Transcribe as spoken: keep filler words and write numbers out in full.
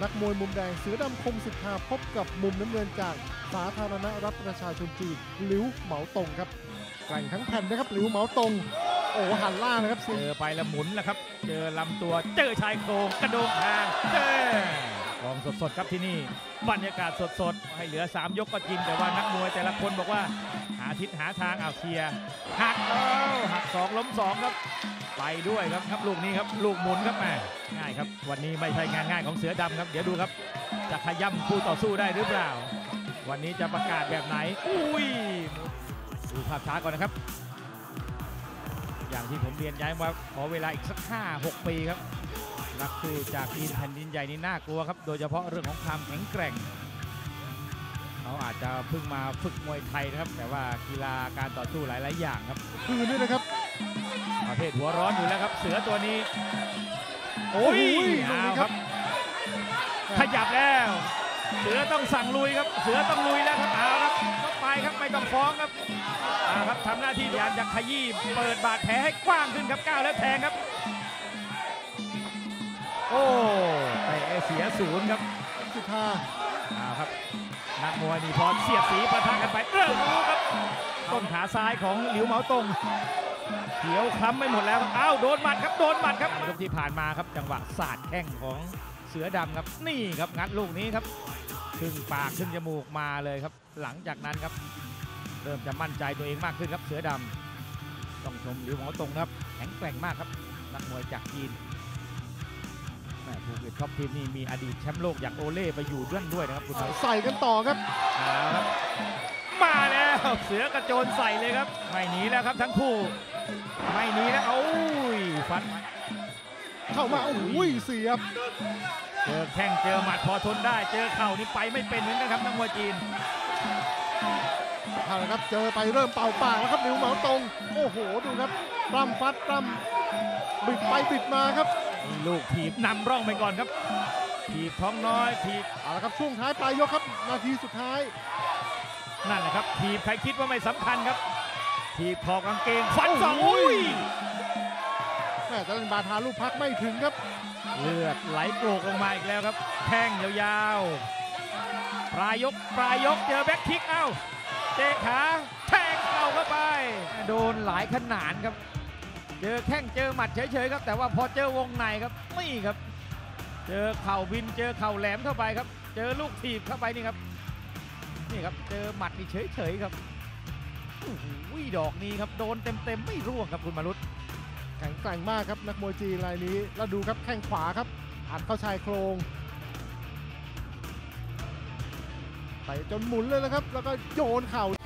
นักมวยมุมแดงเสือดำคมสิทธาพบกับมุมน้ำเงินจากสาธารณรัฐประชาชนจีนหลิวเหมาตงครับแกร่งทั้งแผ่นนะครับหลิวเหมาตงโอ้หันล่างนะครับเจอไปแล้วหมุนแล้วครับเจอลำตัวเจอชายโครงกระโดงคางเจอกองสดๆครับที่นี่บรรยากาศสดๆให้เหลือสามยกก็จริงแต่ว่านักมวยแต่ละคนบอกว่าหาทิศหาทางเอาเคลียร์หักเอ้าหักสองล้มสองครับไปด้วยครับครับลูกนี้ครับลูกหมุนครับแม่ง่ายครับวันนี้ไม่ใช่งานง่ายของเสือดำครับเดี๋ยวดูครับจะขย้ำคู่ต่อสู้ได้หรือเปล่าวันนี้จะประกาศแบบไหนอุ้ยดูภาพช้าก่อนนะครับอย่างที่ผมเรียนย้ายว่าขอเวลาอีกสัก ห้าหก ปีครับนักสู้จากจีนแผ่นดินใหญ่นี่น่ากลัวครับโดยเฉพาะเรื่องของความแข็งแกร่งเขาอาจจะเพิ่งมาฝึกมวยไทยนะครับแต่ว่ากีฬาการต่อสู้หลายๆอย่างครับคืนด้วยนะครับประเภทหัวร้อนอยู่แล้วครับเสือตัวนี้โอ้ยเอาครับขยับแล้วเสือต้องสั่งลุยครับเสือต้องลุยแล้วครับเอาครับต้องไปครับไม่ต้องฟ้องครับเอาครับทำหน้าที่พยายามจะขยี้เปิดบาดแผลให้กว้างขึ้นครับก้าวแล้วแทงครับโอ้ไปเสียศูนย์ครับสิทธาเอาครับนักมวยนี่พอเสียบสีประทะกันไปเริ่มรู้ครับต้นขาซ้ายของหลิวเหมาตงเขียวคล้ำไม่หมดแล้วอ้าวโดนหมัดครับโดนหมัดครับยกที่ผ่านมาครับจังหวะสาดแข้งของเสือดำครับนี่ครับงัดลูกนี้ครับครึ่งปากครึ่งจมูกมาเลยครับหลังจากนั้นครับเริ่มจะมั่นใจตัวเองมากขึ้นครับเสือดำต้องชมหลิวเหมาตงครับแข็งแกร่งมากครับนักมวยจากจีนภูเก็ตท็อปทีมนี่มีอดีตแชมป์โลกอย่างโอเล่ไปอยู่ด้วยด้วยนะครับคุณใส่กันต่อครับมาแล้วเสือกระโจนใส่เลยครับไม่หนีแล้วครับทั้งคู่ไม่หนีแล้วโอ้ยฟันเข้ามาโอ้ยเสียบเจอแข้งเจอหมัดพอทนได้เจอเข่านี่ไปไม่เป็นเหมือนกันครับนักมวยจีนเอาละครับเจอไปเริ่มเป่าปากแล้วครับหลิวเหมาตงโอ้โหดูครับปล้ำฟัดปล้ำบิดไปบิดมาครับลูกถีบนำร่องไปก่อนครับถีบท้องน้อยถีบเอาละครับช่วงท้ายปลายยกครับนาทีสุดท้ายนั่นแหละครับถีบใครคิดว่าไม่สำคัญครับถีบคอกางเกงฟันสองอุ้ยแม่จะเป็นบาทาลูกพักไม่ถึงครับเลือดไหลโกรกลงมาอีกแล้วครับแข้งยาวๆปลายยกปลายยกเจอแบ็คคิกเอ้าเตะขาแทงเข่าเข้าไปโดนหลายขนาดครับเจอแข้งเจอหมัดเฉยๆครับแต่ว่าพอเจอวงในครับนี่ครับเจอเข่าบินเจอเข่าแหลมเข้าไปครับเจอลูกถีบเข้าไปนี่ครับนี่ครับเจอหมัดนี่เฉยๆครับโอ้โหดอกนี้ครับโดนเต็มๆไม่ร่วงครับคุณมารุตแข็งแกร่งมากครับนักมวยจีนรายนี้แล้วดูครับแข้งขวาครับอัดเข้าชายโครงไปจนหมุนเลยนะครับแล้วก็โยนเข่า